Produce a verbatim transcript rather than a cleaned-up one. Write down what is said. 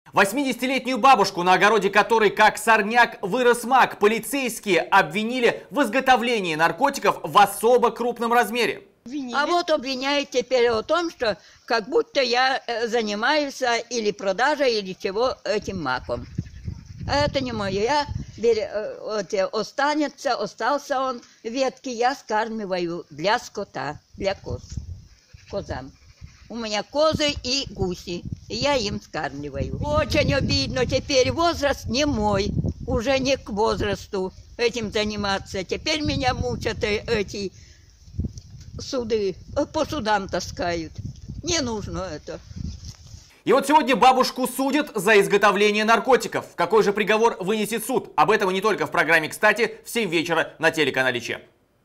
восьмидесятилетнюю бабушку, на огороде которой как сорняк вырос мак, полицейские обвинили в изготовлении наркотиков в особо крупном размере. А вот обвиняют теперь о том, что как будто я занимаюсь или продажей, или чего этим маком. А это не мое. Я вот, останется, остался он ветки, я скармливаю для скота, для коз, козам. У меня козы и гуси, и я им скармливаю. Очень обидно, теперь возраст не мой, уже не к возрасту этим заниматься. Теперь меня мучат эти суды, по судам таскают. Не нужно это. И вот сегодня бабушку судят за изготовление наркотиков. Какой же приговор вынесет суд? Об этом и не только в программе «Кстати» в семь вечера на телеканале Че.